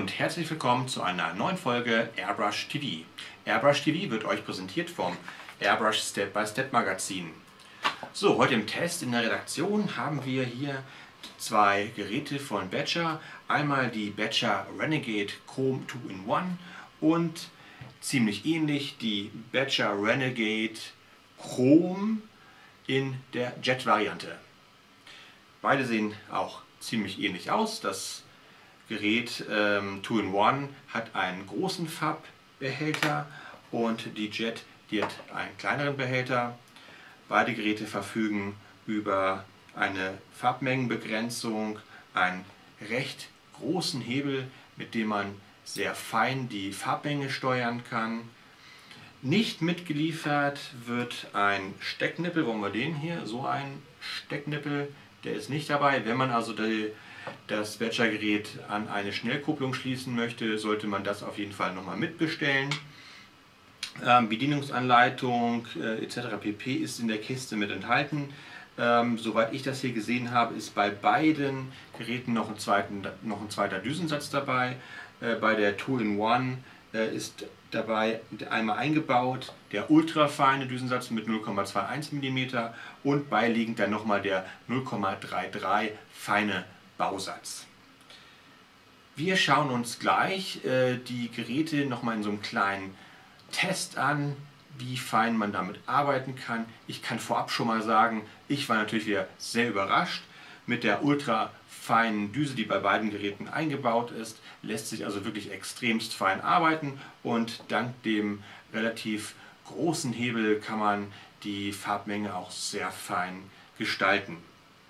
und herzlich willkommen zu einer neuen Folge Airbrush TV. Airbrush TV wird euch präsentiert vom Airbrush Step-by-Step Magazin. So, heute im Test in der Redaktion haben wir hier zwei Geräte von Badger. Einmal die Badger Renegade Chrome 2-in-1 und ziemlich ähnlich die Badger Renegade Chrome in der Jet-Variante. Beide sehen auch ziemlich ähnlich aus. Das Gerät 2-in-1 hat einen großen Farbbehälter und die Jet, die hat einen kleineren Behälter. Beide Geräte verfügen über eine Farbmengenbegrenzung, einen recht großen Hebel, mit dem man sehr fein die Farbmenge steuern kann. Nicht mitgeliefert wird ein Stecknippel, wollen wir den hier, so ein Stecknippel, der ist nicht dabei. Wenn man also das Badger-Gerät an eine Schnellkupplung schließen möchte, sollte man das auf jeden Fall nochmal mitbestellen. Bedienungsanleitung etc. pp. Ist in der Kiste mit enthalten. Soweit ich das hier gesehen habe, ist bei beiden Geräten noch ein zweiter Düsensatz dabei. Bei der 2-in-1 ist dabei einmal eingebaut der ultrafeine Düsensatz mit 0,21 mm und beiliegend dann nochmal der 0,33 feine Bausatz. Wir schauen uns gleich die Geräte nochmal in so einem kleinen Test an, wie fein man damit arbeiten kann. Ich kann vorab schon mal sagen, ich war natürlich wieder sehr überrascht. Mit der ultrafeinen Düse, die bei beiden Geräten eingebaut ist, lässt sich also wirklich extremst fein arbeiten und dank dem relativ großen Hebel kann man die Farbmenge auch sehr fein gestalten.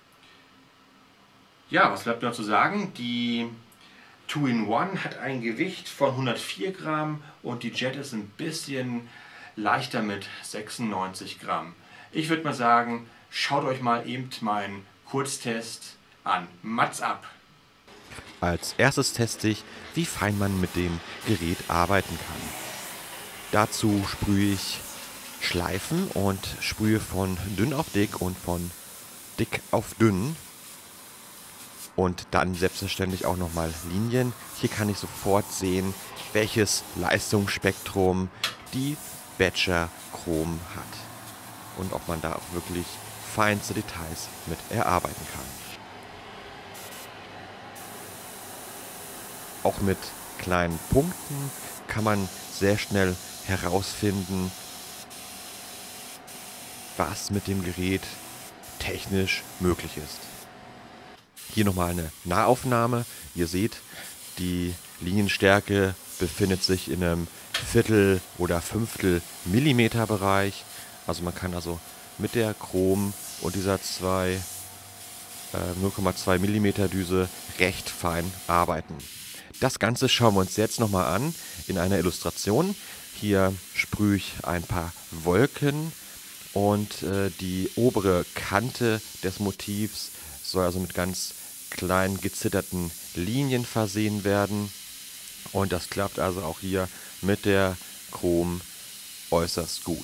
Ja, was bleibt noch zu sagen? Die 2-in-1 hat ein Gewicht von 104 Gramm und die Jet ist ein bisschen leichter mit 96 Gramm. Ich würde mal sagen, schaut euch mal eben meinen Kurztest an. Mats ab! Als erstes teste ich, wie fein man mit dem Gerät arbeiten kann. Dazu sprühe ich Schleifen und sprühe von dünn auf dick und von dick auf dünn. Und dann selbstverständlich auch nochmal Linien. Hier kann ich sofort sehen, welches Leistungsspektrum die Badger Chrome hat. Und ob man da auch wirklich feinste Details mit erarbeiten kann. Auch mit kleinen Punkten kann man sehr schnell herausfinden, was mit dem Gerät technisch möglich ist. Hier nochmal eine Nahaufnahme. Ihr seht, die Linienstärke befindet sich in einem Viertel- oder Fünftel Millimeter Bereich. Also man kann also mit der Chrom und dieser 0,2 mm Düse recht fein arbeiten. Das Ganze schauen wir uns jetzt nochmal an in einer Illustration. Hier sprühe ich ein paar Wolken und die obere Kante des Motivs soll also mit ganz kleinen gezitterten Linien versehen werden. Und das klappt also auch hier mit der Chrom äußerst gut.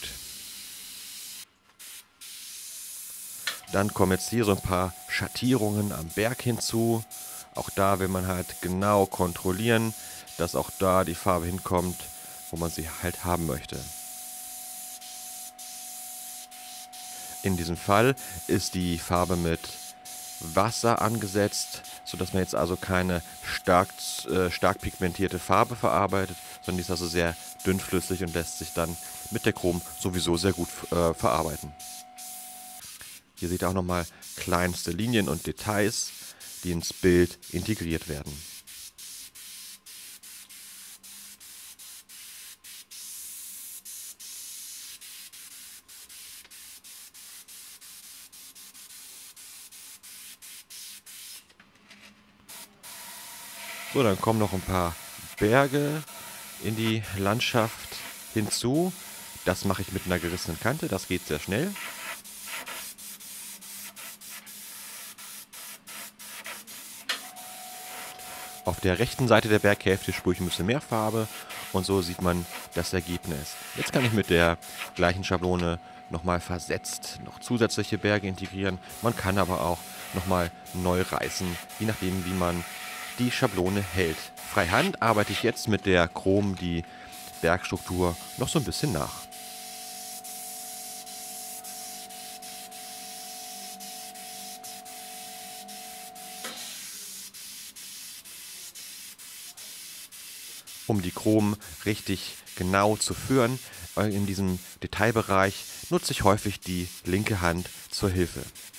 Dann kommen jetzt hier so ein paar Schattierungen am Berg hinzu. Auch da will man halt genau kontrollieren, dass auch da die Farbe hinkommt, wo man sie halt haben möchte. In diesem Fall ist die Farbe mit Wasser angesetzt, sodass man jetzt also keine stark pigmentierte Farbe verarbeitet, sondern die ist also sehr dünnflüssig und lässt sich dann mit der Chrom sowieso sehr gut verarbeiten. Hier seht ihr auch nochmal kleinste Linien und Details, die ins Bild integriert werden. So, dann kommen noch ein paar Berge in die Landschaft hinzu. Das mache ich mit einer gerissenen Kante, das geht sehr schnell. Auf der rechten Seite der Berghälfte sprühe ich ein bisschen mehr Farbe und so sieht man das Ergebnis. Jetzt kann ich mit der gleichen Schablone nochmal versetzt noch zusätzliche Berge integrieren. Man kann aber auch nochmal neu reißen, je nachdem wie man die Schablone hält. Freihand arbeite ich jetzt mit der Chrom die Bergstruktur noch so ein bisschen nach. Um die Chrom richtig genau zu führen, in diesem Detailbereich nutze ich häufig die linke Hand zur Hilfe.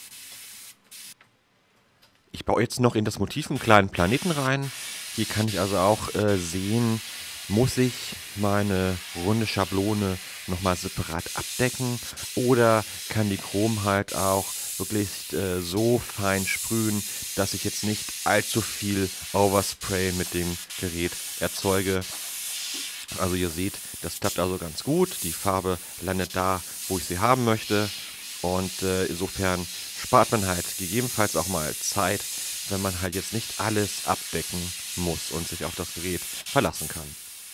Ich baue jetzt noch in das Motiv einen kleinen Planeten rein. Hier kann ich also auch sehen, muss ich meine runde Schablone nochmal separat abdecken oder kann die Chrom halt auch wirklich so fein sprühen, dass ich jetzt nicht allzu viel Overspray mit dem Gerät erzeuge. Also ihr seht, das klappt also ganz gut. Die Farbe landet da, wo ich sie haben möchte. Und insofern spart man halt gegebenenfalls auch mal Zeit, wenn man halt jetzt nicht alles abdecken muss und sich auf das Gerät verlassen kann.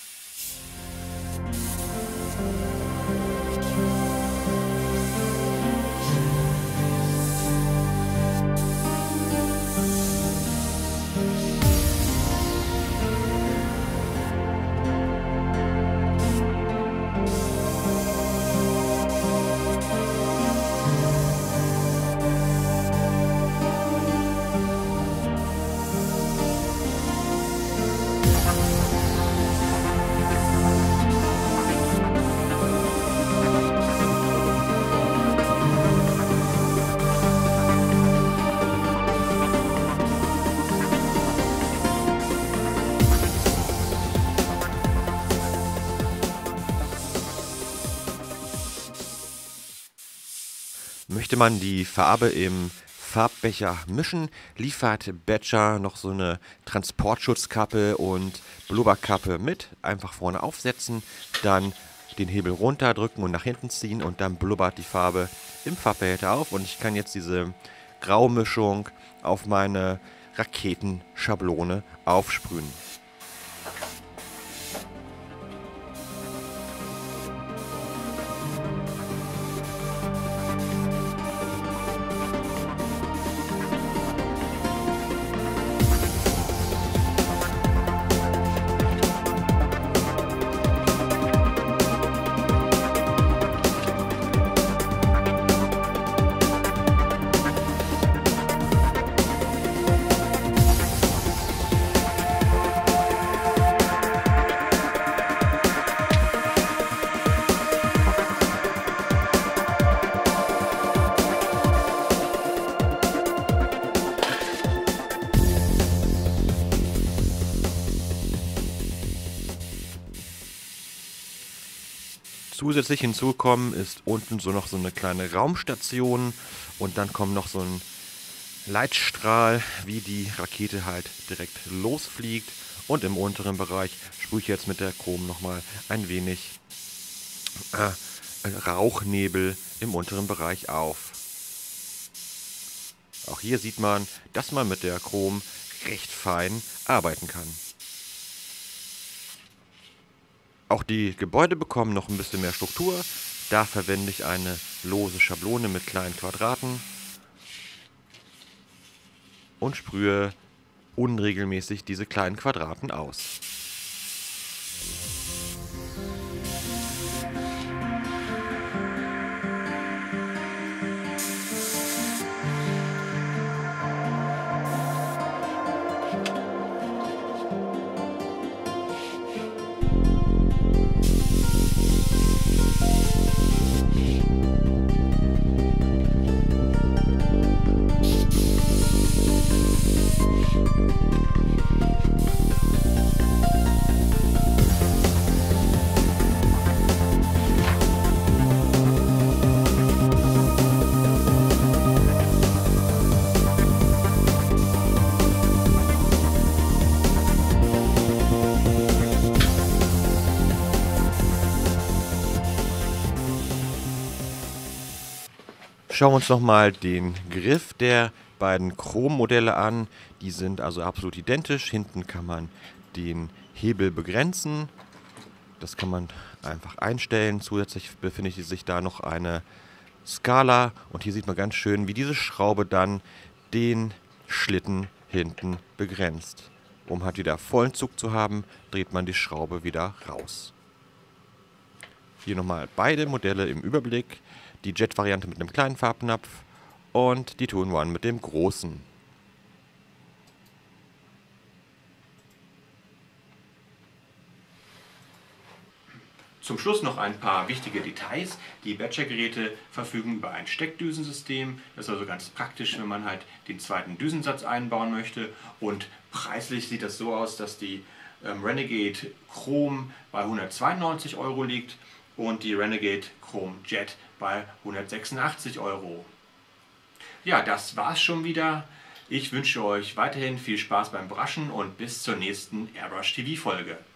Möchte man die Farbe im Farbbecher mischen, liefert Badger noch so eine Transportschutzkappe und Blubberkappe mit. Einfach vorne aufsetzen, dann den Hebel runterdrücken und nach hinten ziehen und dann blubbert die Farbe im Farbbehälter auf. Und ich kann jetzt diese Graumischung auf meine Raketenschablone aufsprühen. Zusätzlich hinzukommen ist unten so noch so eine kleine Raumstation und dann kommt noch so ein Leitstrahl, wie die Rakete halt direkt losfliegt. Und im unteren Bereich sprühe ich jetzt mit der Chrom nochmal ein wenig Rauchnebel im unteren Bereich auf. Auch hier sieht man, dass man mit der Chrom recht fein arbeiten kann. Auch die Gebäude bekommen noch ein bisschen mehr Struktur. Da verwende ich eine lose Schablone mit kleinen Quadraten und sprühe unregelmäßig diese kleinen Quadraten aus. Schauen wir uns nochmal den Griff der beiden Chrom-Modelle an. Die sind also absolut identisch. Hinten kann man den Hebel begrenzen. Das kann man einfach einstellen. Zusätzlich befindet sich da noch eine Skala. Und hier sieht man ganz schön, wie diese Schraube dann den Schlitten hinten begrenzt. Um halt wieder vollen Zug zu haben, dreht man die Schraube wieder raus. Hier nochmal beide Modelle im Überblick. Die Jet-Variante mit einem kleinen Farbnapf und die Two-in-One mit dem großen. Zum Schluss noch ein paar wichtige Details. Die Badger-Geräte verfügen über ein Steckdüsensystem. Das ist also ganz praktisch, wenn man halt den zweiten Düsensatz einbauen möchte. Und preislich sieht das so aus, dass die Renegade Chrome bei 192 € liegt und die Renegade Chrome Jet bei 186 €. Ja, das war's schon wieder. Ich wünsche euch weiterhin viel Spaß beim Brushen und bis zur nächsten Airbrush TV Folge.